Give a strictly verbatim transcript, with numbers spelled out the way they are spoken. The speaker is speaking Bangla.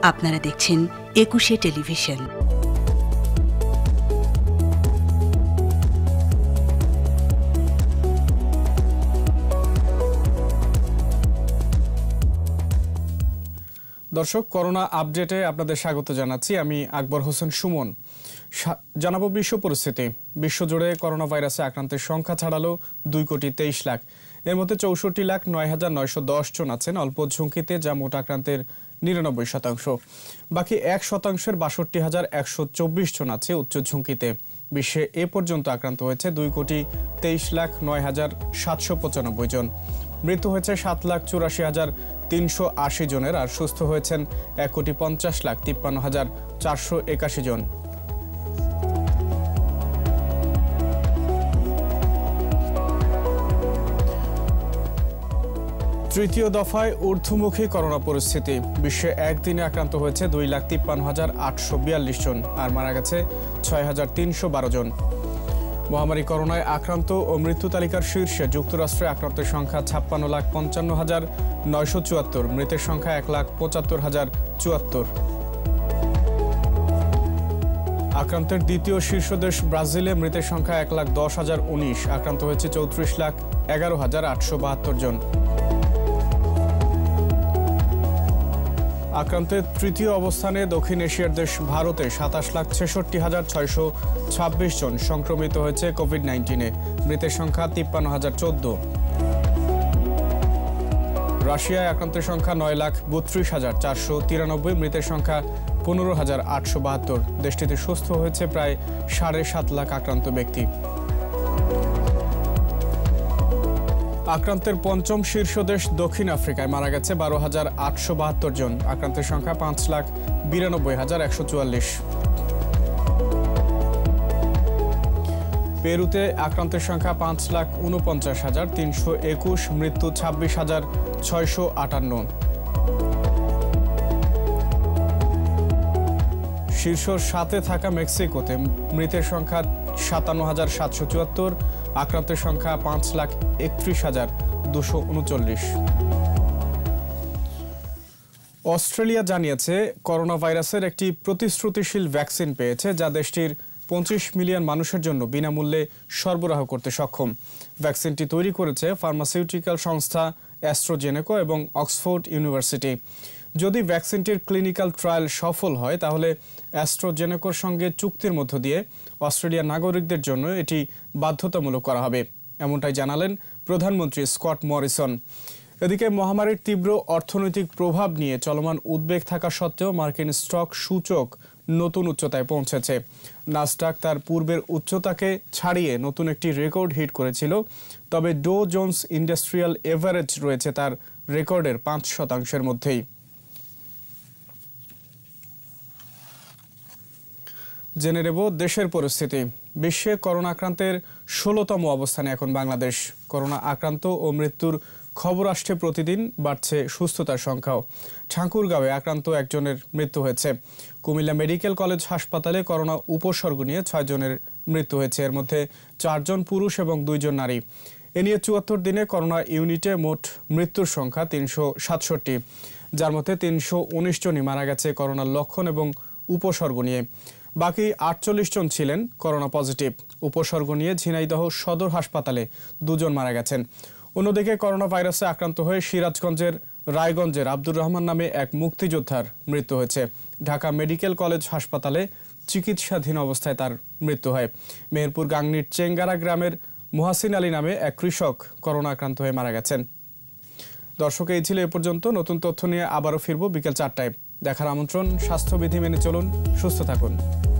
আপনারা দেখছেন একুশে টেলিভিশন। দর্শক, করোনা আপডেটে আপনাদের স্বাগত জানাচ্ছি। আমি আকবর হোসেন সুমন। জানাবো বিশ্ব পরিস্থিতি। বিশ্বজুড়ে করোনা ভাইরাসে আক্রান্তের সংখ্যা ছাড়ালো দুই কোটি তেইশ লাখ। এর মধ্যে চৌষট্টি লাখ নয় হাজার নয়শো দশ জন আছেন অল্প ঝুঁকিতে, যা মোট আক্রান্তের নিরানব্বই শতাংশ। বাকি এক শতাংশের বাষট্টি হাজার একশো চব্বিশ জন আছে উচ্চ ঝুঁকিতে। বিশ্বে এ পর্যন্ত আক্রান্ত হয়েছে দুই কোটি তেইশ লাখ নয় হাজার সাতশো পঁচানব্বই জন। মৃত্যু হয়েছে সাত লাখ চুরাশি হাজার তিনশো আশি জনের, আর সুস্থ হয়েছেন এক কোটি পঞ্চাশ লাখ তিপ্পান্ন হাজার চারশো একাশি জন। তৃতীয় দফায় ঊর্ধ্বমুখী করোনা পরিস্থিতি। বিশ্বে একদিনে আক্রান্ত হয়েছে দুই লাখ তিপ্পান্ন হাজার আটশো বিয়াল্লিশ জন, আর মারা গেছে ছয় হাজার তিনশো বারো জন। মহামারী করোনায় আক্রান্ত ও মৃত্যু তালিকার শীর্ষে যুক্তরাষ্ট্রে আক্রান্তের সংখ্যা ছাপ্পান্ন লাখ পঞ্চান্ন হাজার নয়শো চুয়াত্তর, মৃতের সংখ্যা এক লাখ পঁচাত্তর হাজার চুয়াত্তর। আক্রান্তের দ্বিতীয় শীর্ষ দেশ ব্রাজিলে মৃতের সংখ্যা এক লাখ দশ হাজার উনিশ, আক্রান্ত হয়েছে চৌত্রিশ লাখ এগারো হাজার আটশো বাহাত্তর জন। আক্রান্তের তৃতীয় অবস্থানে দক্ষিণ এশিয়ার দেশ ভারতে সাতাশ লাখ ছেষট্টি হাজার ছয়শো ছাব্বিশ জন সংক্রমিত হয়েছে কোভিড নাইন্টিনে, মৃতের সংখ্যা তিপ্পান্ন হাজার চোদ্দ। রাশিয়ায় আক্রান্তের সংখ্যা নয় লাখ বত্রিশ হাজার চারশো তিরানব্বই, মৃতের সংখ্যা পনেরো হাজার আটশো বাহাত্তর। দেশটিতে সুস্থ হয়েছে প্রায় সাড়ে সাত লাখ আক্রান্ত ব্যক্তি। আক্রান্তের পঞ্চম শীর্ষ দেশ দক্ষিণ আফ্রিকায় মারা গেছে বারো হাজার আটশো বাহাত্তর জন, আক্রান্তের সংখ্যা পাঁচ লাখ বিরানব্বই হাজার একশো চুয়াল্লিশ। পেরুতে আক্রান্তের সংখ্যা পাঁচ লাখ উনপঞ্চাশ হাজার তিনশো একুশ, মৃত্যু ছাব্বিশ হাজার ছয়শো আটান্ন। শীর্ষ সাতে থাকা মেক্সিকোতে মৃতের সংখ্যা সাতান্ন হাজার সাতশো চুয়াত্তর, আক্রান্তের সংখ্যা পাঁচ লাখ একত্রিশ হাজার দুশো উনচল্লিশ। অস্ট্রেলিয়া জানিয়েছে করোনা ভাইরাসের একটি প্রতিশ্রুতিশীল ভ্যাকসিন পেয়েছে, যা দেশটির পঁচিশ মিলিয়ন মানুষের জন্য বিনামূল্যে সরবরাহ করতে সক্ষম। ভ্যাকসিনটি তৈরি করেছে ফার্মাসিউটিক্যাল সংস্থা অ্যাস্ট্রাজেনেকা এবং অক্সফোর্ড ইউনিভার্সিটি। যদি ভ্যাকসিনটির ক্লিনিক্যাল ট্রায়াল সফল হয়, তাহলে অ্যাস্ট্রাজেনেকার সঙ্গে চুক্তির মধ্য দিয়ে অস্ট্রেলিয়ার নাগরিকদের জন্য এটি বাধ্যতামূলক করা হবে, এমনটাই জানালেন প্রধানমন্ত্রী স্কট মরিসন। এদিকে মহামারীর তীব্র অর্থনৈতিক প্রভাব নিয়ে চলমান উদ্বেগ থাকা সত্ত্বেও মার্কিন স্টক সূচক নতুন উচ্চতায় পৌঁছেছে। নাসডাক তার পূর্বের উচ্চতাকে ছাড়িয়ে নতুন একটি রেকর্ড হিট করেছিল, তবে ডো জোন্স ইন্ডাস্ট্রিয়াল এভারেজ রয়েছে তার রেকর্ডের পাঁচ শতাংশের মধ্যেই। জেনে নেব দেশের পরিস্থিতি। বিশ্বে করোনা আক্রান্তের ষোলোতম অবস্থানে এখন বাংলাদেশ। করোনা আক্রান্ত ও মৃত্যুর খবর আসছে প্রতিদিন, বাড়ছে সুস্থতার সংখ্যাও। ঠাকুরগাঁওয়ে আক্রান্ত একজনের মৃত্যু হয়েছে। কুমিল্লা মেডিকেল কলেজ হাসপাতালে করোনা উপসর্গ নিয়ে ছয় জনের মৃত্যু হয়েছে, এর মধ্যে চারজন পুরুষ এবং দুইজন নারী। এ নিয়ে চুয়াত্তর দিনে করোনা ইউনিটে মোট মৃত্যুর সংখ্যা তিনশো সাতষট্টি, যার মধ্যে তিনশো উনিশ জনই মারা গেছে করোনার লক্ষণ এবং উপসর্গ নিয়ে। বাকি আটচল্লিশ জন ছিলেন করোনা পজিটিভ। উপসর্গ নিয়ে ঝিনাইদহ সদর হাসপাতালে দুজন মারা গেছেন। অন্যদিকে করোনা ভাইরাসে আক্রান্ত হয়ে সিরাজগঞ্জের রায়গঞ্জের আব্দুর রহমান নামে এক মুক্তিযোদ্ধার মৃত্যু হয়েছে। ঢাকা মেডিকেল কলেজ হাসপাতালে চিকিৎসাধীন অবস্থায় তার মৃত্যু হয়। মেহেরপুর গাংনীর চেঙ্গারা গ্রামের মুহাসিন আলী নামে এক কৃষক করোনা আক্রান্ত হয়ে মারা গেছেন। দর্শক, এই ছিল এ পর্যন্ত। নতুন তথ্য নিয়ে আবারও ফিরব বিকেল চারটায়। দেখার আমন্ত্রণ। স্বাস্থ্যবিধি মেনে চলুন, সুস্থ থাকুন।